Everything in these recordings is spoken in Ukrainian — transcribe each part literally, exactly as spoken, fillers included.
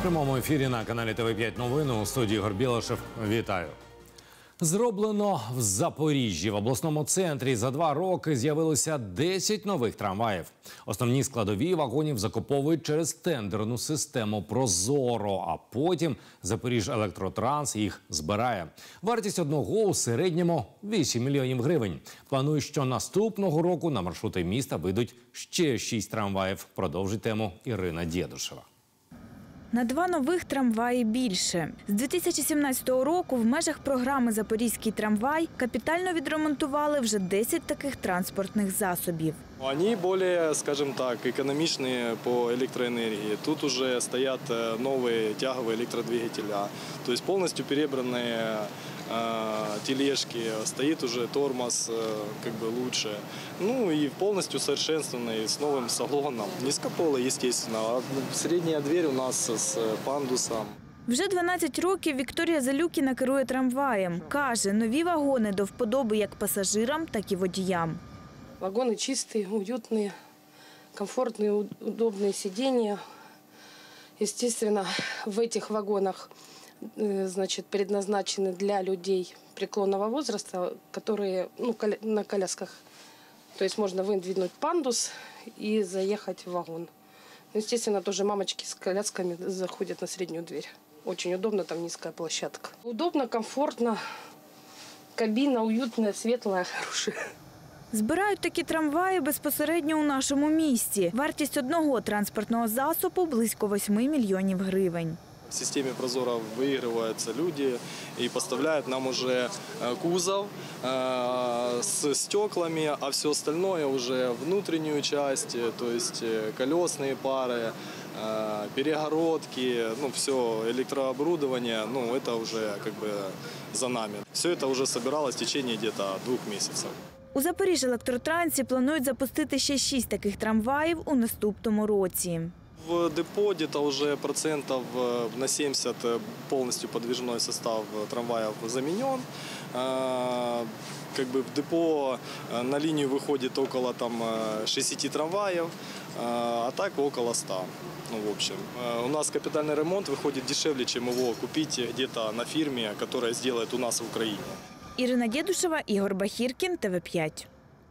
В прямому ефірі на каналі Т В п'ять новини у студії Ігор Білошев. Вітаю. Зроблено в Запоріжжі. В обласному центрі за два роки з'явилося десять нових трамваїв. Основні складові вагонів закуповують через тендерну систему «Прозоро», а потім «Запоріжжелектротранс» їх збирає. Вартість одного у середньому вісім мільйонів гривень. Планують, що наступного року на маршрути міста вийдуть ще шість трамваїв. Продовжить тему Ірина Дєдушева. На два нових трамваї більше. З дві тисячі сімнадцятого року в межах програми «Запорізький трамвай» капітально відремонтували вже десять таких транспортних засобів. Они более, скажем так, экономичные по электроэнергии. Тут уже стоят новые тяговые электродвигателя, то есть полностью перебранные э, тележки, стоит уже тормоз э, как бы лучше. Ну и полностью совершенствованный, с новым салоном. Низкополый, естественно. Средняя дверь у нас с пандусом. Вже дванадцять років Вікторія Залюкіна керує трамваєм. Каже, нові вагони до вподоби як пасажирам, так і водіям. Вагоны чистые, уютные, комфортные, удобные сиденья. Естественно, в этих вагонах значит, предназначены для людей преклонного возраста, которые ну, на колясках. То есть можно выдвинуть пандус и заехать в вагон. Естественно, тоже мамочки с колясками заходят на среднюю дверь. Очень удобно, там низкая площадка. Удобно, комфортно, кабина уютная, светлая, хорошая. Збирають такі трамваї безпосередньо у нашому місті. Вартість одного транспортного засобу – близько восьми мільйонів гривень. В системе «Прозоро» выигрываются люди и поставляют нам уже кузов э, с стеклами, а все остальное уже внутреннюю часть, то есть колесные пары, э, перегородки, ну все электрооборудование, ну это уже как бы за нами. Все это уже собиралось в течение где-то двух месяцев. У Запоріжжелектротрансе планують запустити ще шість таких трамваїв у наступному році. В депо где-то уже процентов на семьдесят полностью подвижной состав трамваев заменен. Как бы в депо на линию выходит около там, шести трамваев, а так около ста. Ну, в общем, у нас капитальный ремонт выходит дешевле, чем его купить где-то на фирме, которая сделает у нас в Украине. Ірина Дєдушева, Ігор Бахіркін, Т В п'ять.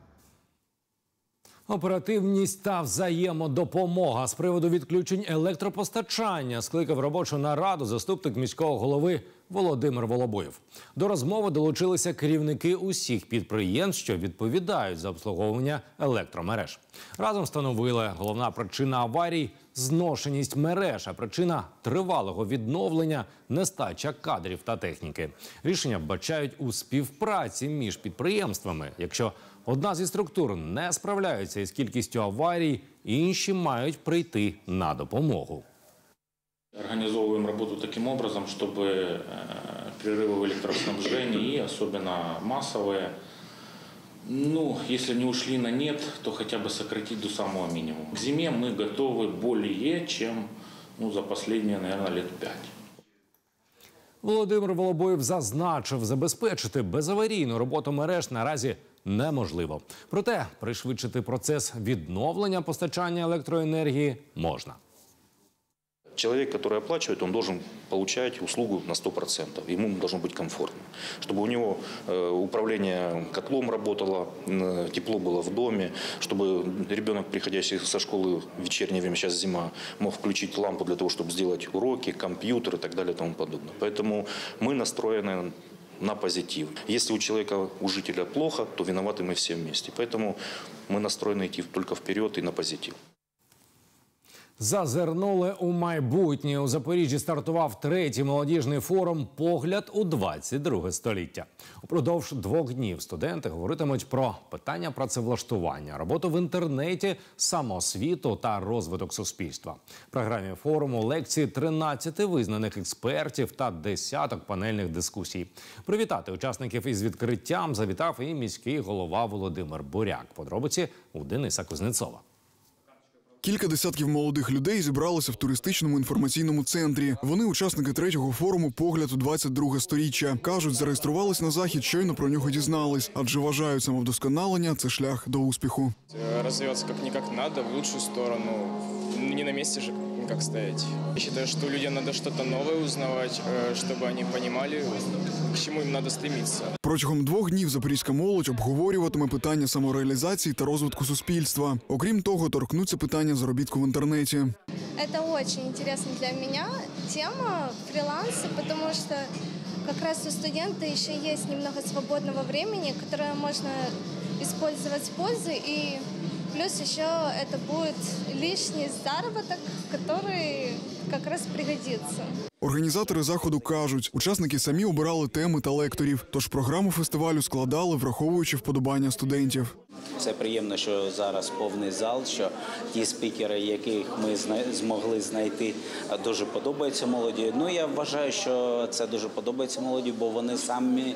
Оперативність та взаємодопомога з приводу відключень електропостачання скликав робочу нараду заступник міського голови Володимир Волобоєв. До розмови долучилися керівники усіх підприємств, що відповідають за обслуговування електромереж. Разом встановили, головна причина аварій – зношеність мереж, а причина тривалого відновлення – нестача кадрів та техніки. Рішення вбачають у співпраці між підприємствами. Якщо одна зі структур не справляється із кількістю аварій, інші мають прийти на допомогу. Организовываем работу таким образом, чтобы перерывы в электроснабжении, и особенно массовые, ну, если не ушли на нет, то хотя бы сократить до самого минимума. К зиме мы готовы более чем ну, за последние, наверное, лет пять. Володимир Волобоєв зазначив, забезпечити безаварійну роботу мереж наразі неможливо. Проте пришвидшити процес відновлення постачання електроенергії можна. Человек, который оплачивает, он должен получать услугу на сто процентов. Ему должно быть комфортно. Чтобы у него э, управление котлом работало, э, тепло было в доме, чтобы ребенок, приходящий со школы в вечернее время, сейчас зима, мог включить лампу для того, чтобы сделать уроки, компьютер и так далее и тому подобное. Поэтому мы настроены на позитив. Если у человека, у жителя плохо, то виноваты мы все вместе. Поэтому мы настроены идти только вперед и на позитив. Зазирнули у майбутнє. У Запоріжжі стартував третій молодіжний форум «Погляд у двадцять друге століття». Упродовж двох днів студенти говоритимуть про питання працевлаштування, роботу в інтернеті, самоосвіту та розвиток суспільства. В програмі форуму лекції тринадцяти визнаних експертів та десяток панельних дискусій. Привітати учасників із відкриттям завітав і міський голова Володимир Буряк. Подробиці у Дениса Кузнецова. Кілька десятків молодих людей зібралися в туристичному інформаційному центрі. Вони учасники третього форуму «Погляд у двадцять друге сторіччя». Кажуть, зареєструвались на захід, щойно про нього дізнались, адже вважають, самовдосконалення – це шлях до успіху. Розвиватися як-ніяк треба, в лучшу сторону. не на месте же как стоять. Я считаю, что людям надо что-то новое узнавать, чтобы они понимали, к чему им надо стремиться. Протягом двох днів запорізька молодь обговорюватиме питання самореалізації та розвитку суспільства. Окрім того, торкнуться питання заробітку в інтернеті. Это очень интересно для меня тема фриланса, потому что как раз у студента еще есть немного свободного времени, которое можно использовать с пользой, и плюс еще это будет лишний заработок, который как раз пригодится. Організатори заходу кажуть, учасники самі обирали теми та лекторів, тож програму фестивалю складали, враховуючи вподобання студентів. Це приємно, що зараз повний зал, що ті спікери, яких ми змогли знайти, дуже подобаються молоді. Ну, я вважаю, що це дуже подобається молоді, бо вони самі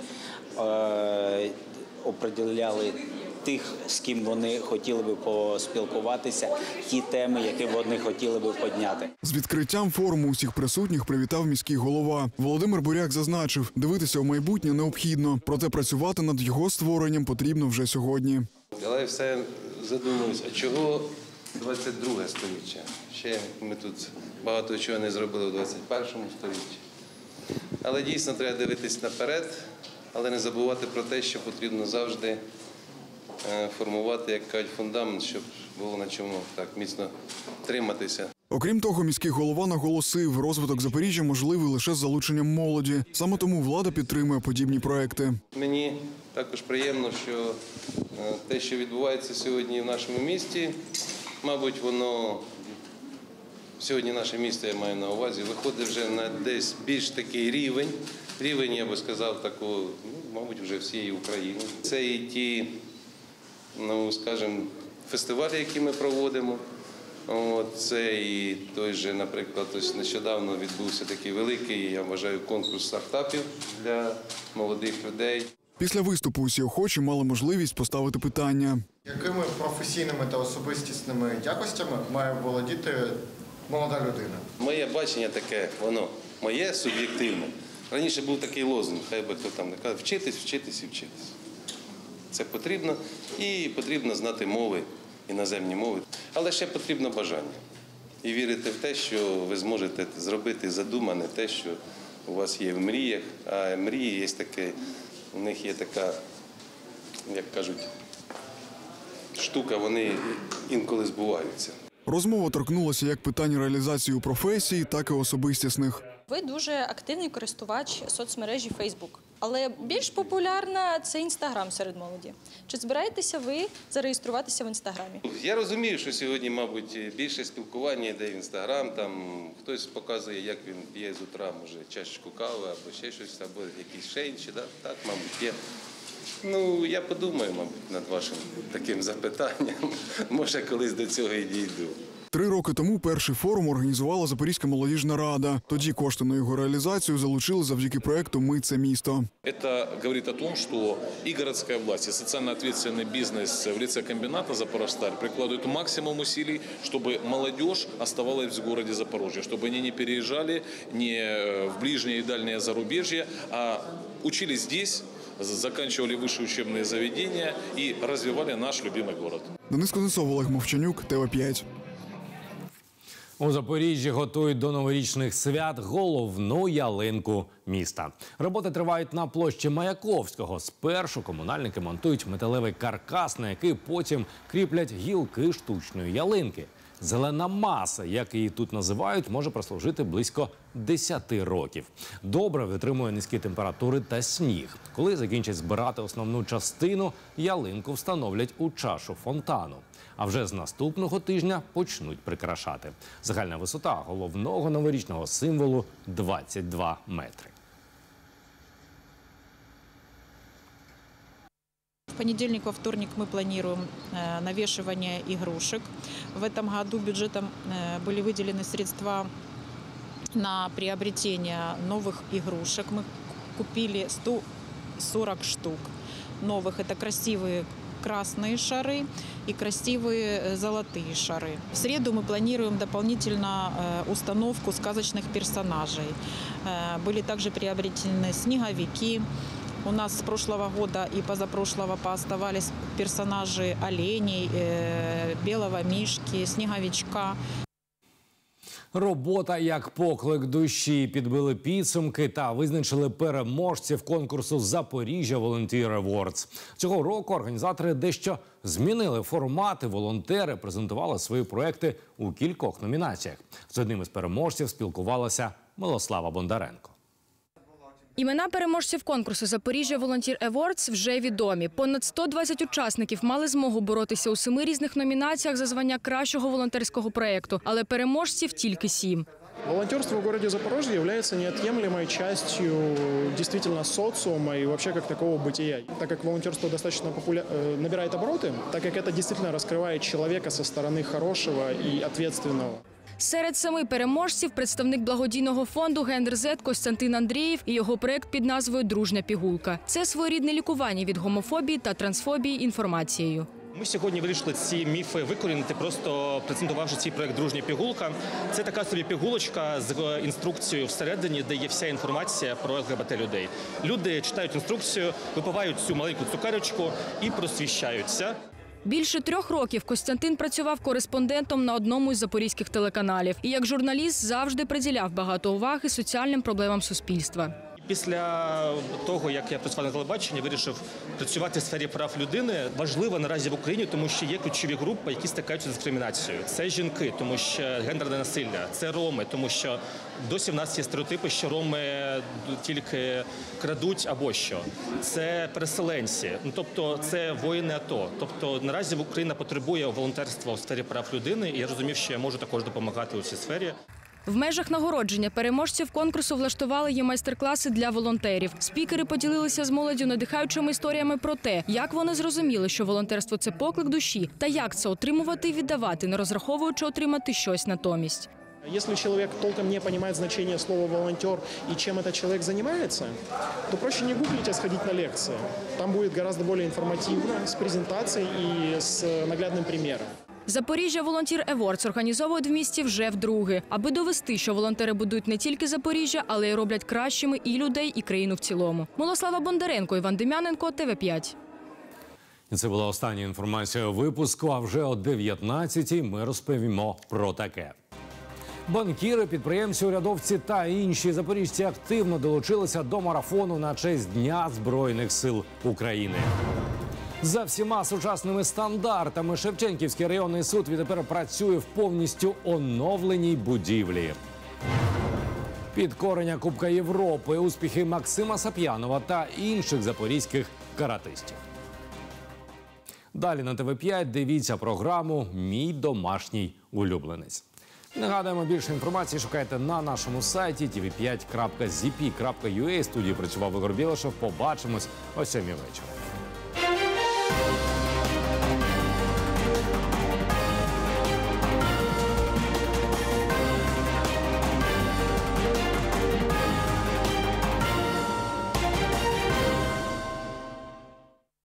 е, оприділяли тих, з ким вони хотіли би поспілкуватися, ті теми, які вони хотіли би підняти. З відкриттям форуму усіх присутніх привітав міський голова. Володимир Буряк зазначив, дивитися у майбутнє необхідно, проте працювати над його створенням потрібно вже сьогодні. Але все задумуюся, а чого двадцять друге сторіччя? Ще ми тут багато чого не зробили у двадцять першому сторіччі. Але дійсно треба дивитись наперед, але не забувати про те, що потрібно завжди формувати, як кажуть, фундамент, щоб було на чому так міцно триматися. Окрім того, міський голова наголосив, розвиток Запоріжжя можливий лише з залученням молоді. Саме тому влада підтримує подібні проекти. Мені також приємно, що те, що відбувається сьогодні в нашому місті, мабуть, воно, сьогодні наше місто, я маю на увазі, виходить вже на десь більш такий рівень, рівень, я би сказав, такого, ну, мабуть, вже всієї України. Це і ті, ну, скажімо, фестивалі, які ми проводимо. От, це і той же, наприклад, ось нещодавно відбувся такий великий, я вважаю, конкурс стартапів для молодих людей. Після виступу усі охочі мали можливість поставити питання. Якими професійними та особистісними якостями має володіти молода людина? Моє бачення таке, воно моє суб'єктивне. Раніше був такий лозунг, хай би хто там не казав, вчитись, вчитись і вчитись. Це потрібно, і потрібно знати мови, іноземні мови. Але ще потрібно бажання. І вірити в те, що ви зможете зробити задумане те, що у вас є в мріях. А мрії є таке, у них є така, як кажуть, штука, вони інколи збуваються. Розмова торкнулася як питань реалізації у професії, так і особистісних. Ви дуже активний користувач соцмережі Facebook, але більш популярна – це Інстаграм серед молоді. Чи збираєтеся ви зареєструватися в Інстаграмі? Я розумію, що сьогодні, мабуть, більше спілкування йде в Інстаграм, там хтось показує, як він п'є з утра, може, чашечку кави або ще щось, або якісь ще інші, да? Так, мабуть, є. Ну, я подумаю, мабуть, над вашим таким запитанням. Може, колись до цього і дійду. Три роки тому перший форум організувала Запорізька молодіжна рада. Тоді кошти на його реалізацію залучили завдяки проекту «Ми – це місто». Это говорит о том, что и городская власть, и социально ответственный бизнес в лице комбината «Запорожсталь» прикладывают максимум усилий, чтобы молодежь оставалась в городе Запорожье, чтобы они не переезжали не в ближнее и дальнее зарубежье, а учились здесь, заканчивали высшие учебные заведения и развивали наш любимый город. Денис Кузнецов, Олег Мовчанюк, Т В п'ять. У Запоріжжі готують до новорічних свят головну ялинку міста. Роботи тривають на площі Маяковського. Спершу комунальники монтують металевий каркас, на який потім кріплять гілки штучної ялинки. Зелена маса, як її тут називають, може прослужити близько десяти років. Добре витримує низькі температури та сніг. Коли закінчать збирати основну частину, ялинку встановлять у чашу фонтану. А вже з наступного тижня почнуть прикрашати. Загальна висота головного новорічного символу – двадцять два метри. В понедельник, во вторник мы планируем навешивание игрушек. В этом году бюджетом были выделены средства на приобретение новых игрушек. Мы купили сто сорок штук новых. Это красивые красные шары и красивые золотые шары. В среду мы планируем дополнительно установку сказочных персонажей. Были также приобретены снеговики. У нас с прошлого года и позапрошлого пооставались персонажи оленей, белого мишки, снеговичка. Робота як поклик душі. Підбили підсумки та визначили переможців конкурсу «Запоріжжя Volunteer Awards». Цього року організатори дещо змінили формати. Волонтери презентували свої проекти у кількох номінаціях. З одним із переможців спілкувалася Милослава Бондаренко. Імена переможців конкурсу «Запоріжжя Volunteer Awards» вже відомі. Понад сто двадцять учасників мали змогу боротися у семи різних номінаціях за звання кращого волонтерського проєкту, але переможців тільки сім. Волонтерство в городе Запорожье является неотъемлемой частью действительно социума и вообще как такого бытия. Так как волонтерство достаточно популя... набирает обороты, так как это действительно раскрывает человека со стороны хорошего и ответственного. Серед семи переможців представник благодійного фонду «Гендер Зет» Костянтин Андрієв і його проєкт під назвою «Дружня пігулка». Це своєрідне лікування від гомофобії та трансфобії інформацією. Ми сьогодні вирішили ці міфи викорінити, просто презентувавши цей проєкт «Дружня пігулка». Це така собі пігулочка з інструкцією всередині, де є вся інформація про ЛГБТ-людей. Люди читають інструкцію, випивають цю маленьку цукерочку і просвіщаються. Більше трьох років Костянтин працював кореспондентом на одному із запорізьких телеканалів. І як журналіст завжди приділяв багато уваги соціальним проблемам суспільства. Після того, як я працював на телебаченні, вирішив працювати в сфері прав людини. Важливо наразі в Україні, тому що є ключові групи, які стикаються з дискримінацією. Це жінки, тому що гендерне насилля, це роми, тому що досі в нас є стереотипи, що роми тільки крадуть або що. Це переселенці, ну, тобто це воїни АТО. Тобто наразі Україна потребує волонтерства у сфері прав людини, і я розумів, що я можу також допомагати у цій сфері. В межах нагородження переможців конкурсу влаштували є майстер-класи для волонтерів. Спікери поділилися з молоддю надихаючими історіями про те, як вони зрозуміли, що волонтерство – це поклик душі, та як це отримувати і віддавати, не розраховуючи отримати щось натомість. Если человек толком не понимает значение слова «волонтер» и чем этот человек занимается, то проще не гуглить, а сходить на лекции. Там будет гораздо более информативно, с презентацией и с наглядным примером. «Запоріжжя Volunteer Awards» організовують в місті вже вдруге, аби довести, що волонтери будують не тільки Запоріжжя, але й роблять кращими і людей, і країну в цілому. Милослава Бондаренко, Іван Дем'яненко, Т В п'ять. І це була остання інформація випуску, а вже о дев'ятнадцятій ми розповімо про таке. Банкіри, підприємці, урядовці та інші запоріжці активно долучилися до марафону на честь Дня Збройних сил України. За всіма сучасними стандартами Шевченківський районний суд відтепер працює в повністю оновленій будівлі. Підкорення Кубка Європи, успіхи Максима Сап'янова та інших запорізьких каратистів. Далі на Т В п'ять дивіться програму «Мій домашній улюбленець». Нагадуємо, більше інформації шукайте на нашому сайті ті ві п'ять крапка зі пі крапка ю а. Студії працював Ігор Білашев. Побачимось о сьомій вечора.